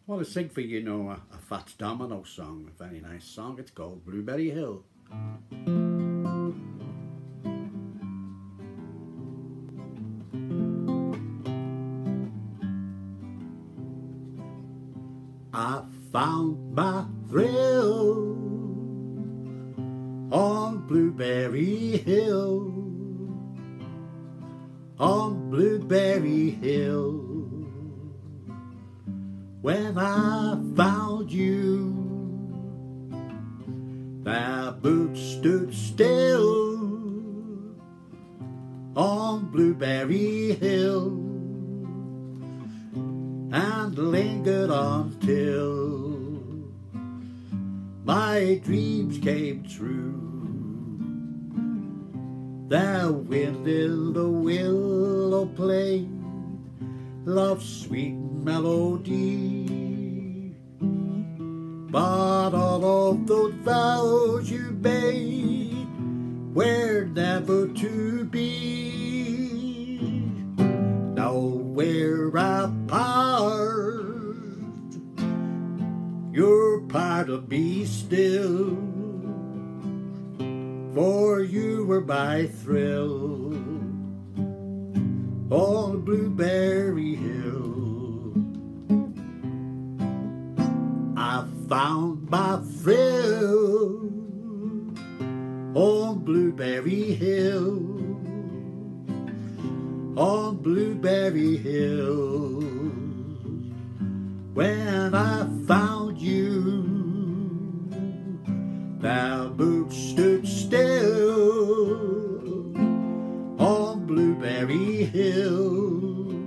Well, I sing for you know a Fats Domino song, a very nice song. It's called Blueberry Hill. I found my thrill on Blueberry Hill, on Blueberry Hill. When I found you, my boots stood still on Blueberry Hill and lingered until my dreams came true. The wind in the willow played love's sweet melody, but all of those vows you made were never to be. Now we're apart, you're part of me still, for you were my thrill on Blueberry Hill. I found my thrill on Blueberry Hill, on Blueberry Hill. When I found you, my boots stood still on Blueberry Hill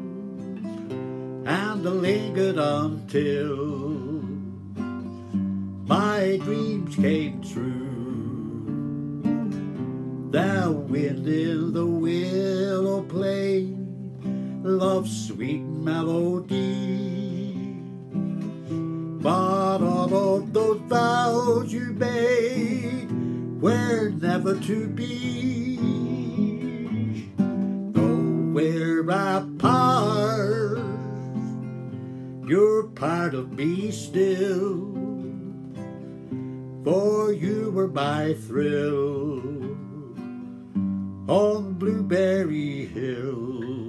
and lingered until my dreams came true. The wind in the willow played love's sweet melody, but all of those vows you made were never to be. Though we're apart, you're part of me still, for you were my thrill on Blueberry Hill.